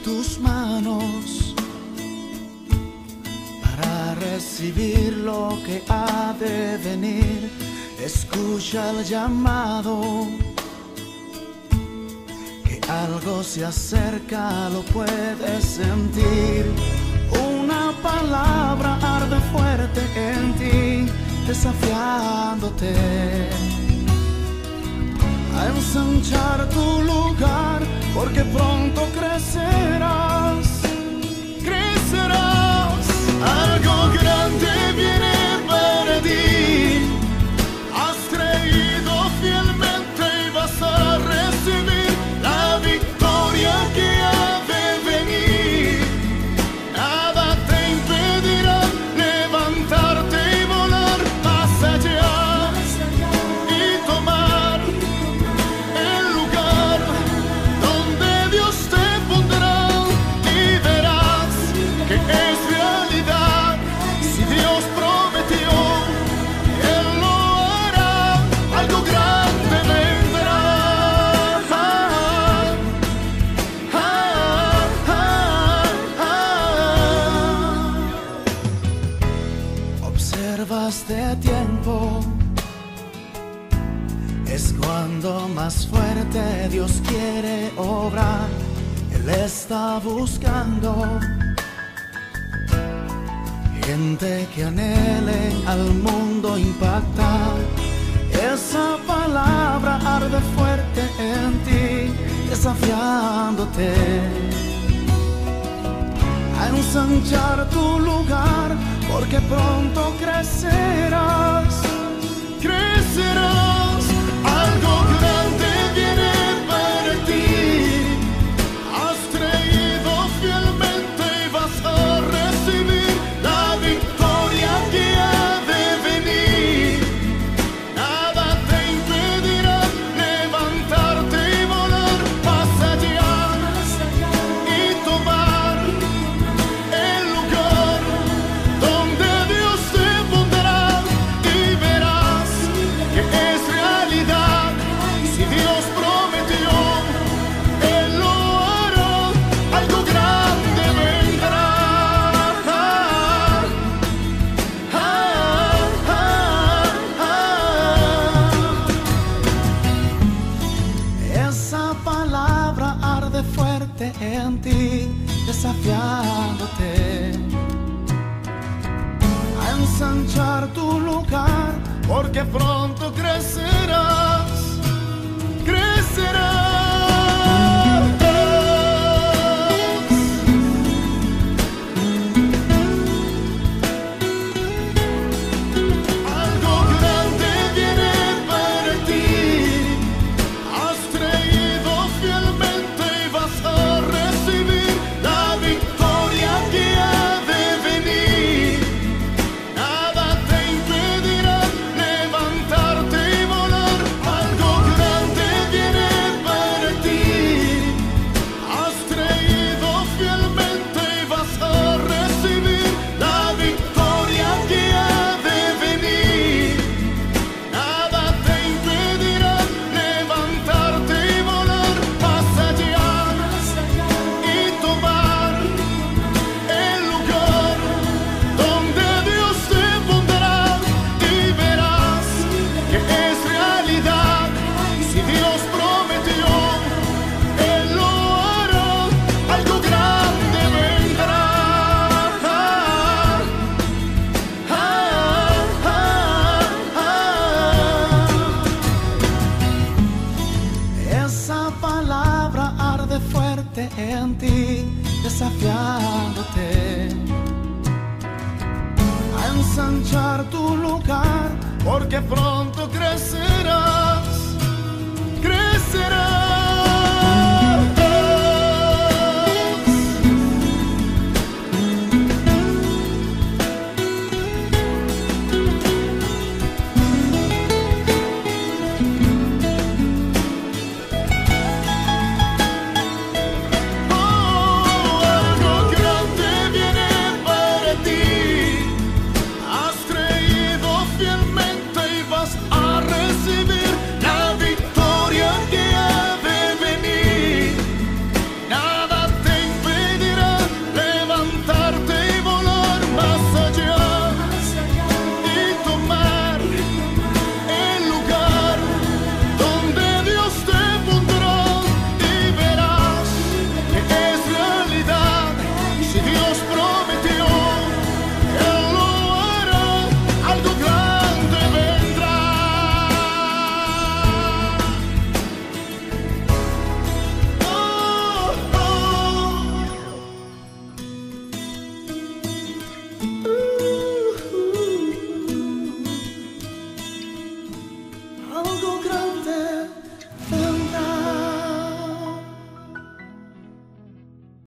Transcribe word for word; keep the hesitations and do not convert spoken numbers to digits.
tus manos para recibir lo que ha de venir. Escucha el llamado, que algo se acerca, lo puedes sentir. Una palabra arde fuerte en ti, desafiándote a ensanchar tu lugar, porque pronto crecerás, crecerás. Algo grande viene para ti. Has creído fielmente y vas a recibir la victoria que ha de venir. Nada te impedirá levantarte y volar más allá y tomar el lugar donde Dios te pondrá, y verás que es realidad. Si Dios prometió, Él lo hará. Algo grande vendrá. Ah, ah, ah, ah. Observa este tiempo, es cuando más fuerte Dios quiere obrar. Él está buscando gente que anhele al mundo impactar. Esa palabra arde fuerte en ti, desafiándote a ensanchar tu lugar, porque pronto crecerás, crecerás. Algo grande viene para ti. Has creído fielmente y vas a recibir la victoria que ha de venir. Nada te impedirá levantarte y volar más allá y tomar el lugar donde Dios te pondrá, y verás que es realidad. Si Dios prometió, Él lo hará. Algo grande vendrá. Ah, ah, ah, ah. Esa palabra arde fuerte en ti, desafiándote a ensanchar tu lugar, porque pronto crecerás, crecerás. Algo grande viene para ti. Has creído fielmente y vas a recibir la victoria que ha de venir. Nada te impedirá levantarte y volar. Algo grande viene para ti. Has creído fielmente y vas a recibir la victoria que ha de venir. Nada te impedirá levantarte y volar más allá y tomar el lugar donde Dios te pondrá, y verás que es realidad. Si Dios prometió, Él lo hará. Algo grande vendrá. Ah, ah, ah, ah. Esa palabra arde fuerte en ti, desafiándote a ensanchar tu lugar, porque pronto crecerás.